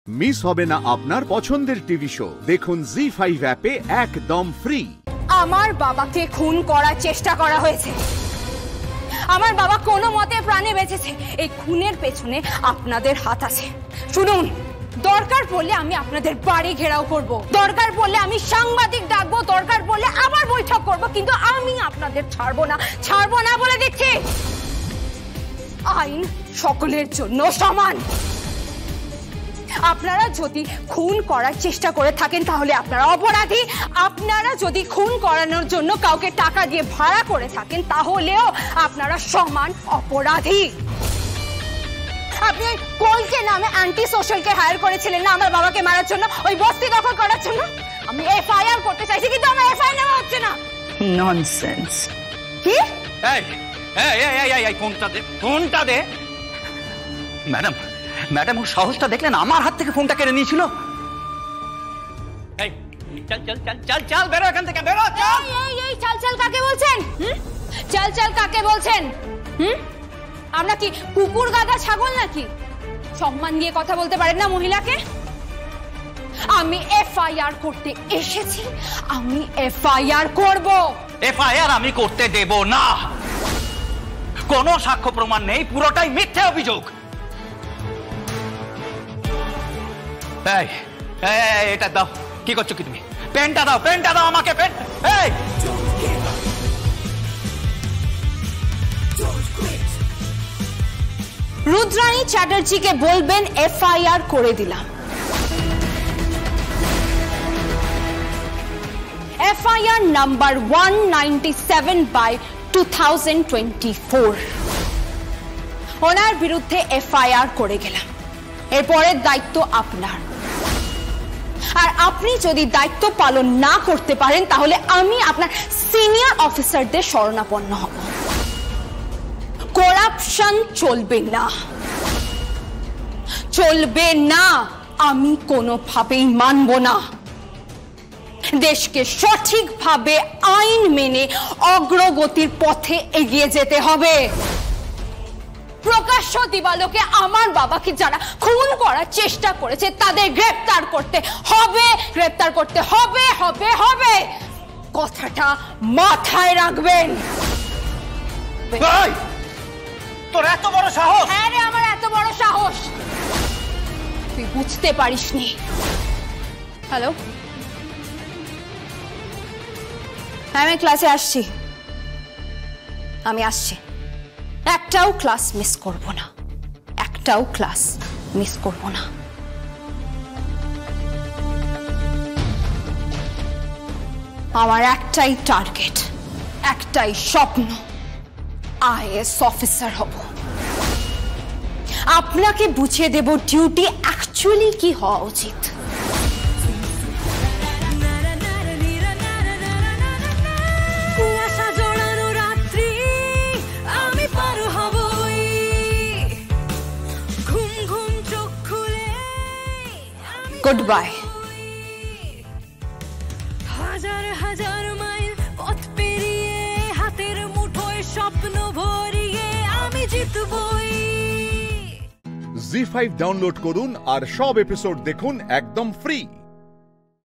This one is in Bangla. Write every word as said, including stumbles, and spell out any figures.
মিস হবে না আপনার পছন্দের টিভি শো। দেখুন জি ফাইভ অ্যাপে একদম ফ্রি। আমার বাবাকে খুন করার চেষ্টা করা হয়েছে। আমার বাবা কোনো মতে প্রাণে বেঁচেছে। এই খুনের পেছনে আপনাদের হাত আছে। শুনুন, দরকার পড়লে আমি আপনাদের বাড়ি ঘেরাও করব, দরকার পড়লে আমি সাংবাদিক ডাকবো, দরকার পড়লে আবার বৈঠক করব, কিন্তু আমি আপনাদের ছাড়বো না, ছাড়বো না বলে দিচ্ছি। আইন সকলের জন্য সমান। আপনারা যদি খুন করার চেষ্টা করে থাকেন তাহলে আপনারা অপরাধী। আপনারা যদি খুন করানোর জন্য কাউকে টাকা দিয়ে ভাড়া করে থাকেন তাহলেও আপনারা সমান অপরাধী। আপনি ওই কোলকে নামে অ্যান্টি সোশ্যালকে হায়ার করেছিলেন না আমার বাবাকে মারার জন্য, ওই বস্তি দখল করার জন্য। আমি এফআইআর করতে চাইছি কিন্তু আমার এফআইআর নেওয়া হচ্ছে না। ননসেন্স। কি? এই এই এই এই এই ফোনটা দে, ফোনটা দে। ম্যাডাম ম্যাডাম ওর সাহসটা দেখলেন? আমার হাত থেকে ফোনটা কেড়ে নিয়েছিল। এই চল চল চল চল চল বেরো এখান থেকে, বেরো। এই এই এই চাল চাল কাকে বলছেন? হুম, চাল চাল কাকে বলছেন? হুম, আমরা কি কুকুর গাধা ছাগল নাকি? সম্মান দিয়ে কথা বলতে পারেন না মহিলাকে? আমি এফআইআর করতে এসেছি, আমি এফআইআর করব। এফআইআর আমি করতে দেব না। কোনো সাক্ষ্য প্রমাণ নেই, পুরোটাই মিথ্যে অভিযোগ। এই এই এটা দাও। কি করছো কি তুমি? পেনটা দাও, পেনটা দাও আমাকে, পেন। এই রুদ্রাণী চ্যাটার্জিকে বলবেন এফআইআর করে দিলাম। FIR number one ninety seven by two thousand twenty four. ওনার বিরুদ্ধে এফআইআর করে গেলাম। এরপরের দায়িত্ব আপনার। আর আপনি যদি দায়িত্ব পালন না করতে পারেন তাহলে আমি আপনার সিনিয়র অফিসারদের শরণাপন্ন হব। করাপশন চলবে না, চলবে না। আমি কোনোভাবেই মানব না। দেশকে সঠিকভাবে আইন মেনে অগ্রগতির পথে এগিয়ে যেতে হবে। প্রকাশ্য দিবালোকে আমার বাবাকে যারা খুন করার চেষ্টা করেছে তাদের গ্রেফতার করতে হবে, গ্রেফতার করতে হবে, হবে, হবে। কথাটা মাথায় রাখবেন। তোর এত বড় সাহস? হ্যাঁ রে, আমার এত বড় সাহস। তুই বুঝতে পারিসনি। হ্যালো, আমি ক্লাসে আসছি, আমি আসছি। একটাও ক্লাস মিস করব না, একটাও ক্লাস মিস করব না। আমার একটাই টার্গেট, একটাই স্বপ্ন, আইএএস অফিসার হব। আপনাকে বুঝিয়ে দেব ডিউটি অ্যাকচুয়ালি কি হওয়া উচিত। Goodbye. হাজার হাজার মাইল পথ পেরিয়ে হাতের মুঠোয় স্বপ্ন ভরিয়ে আমি জিতবই। জি ফাইভ ডাউনলোড করুন আর সব এপিসোড দেখুন একদম ফ্রি।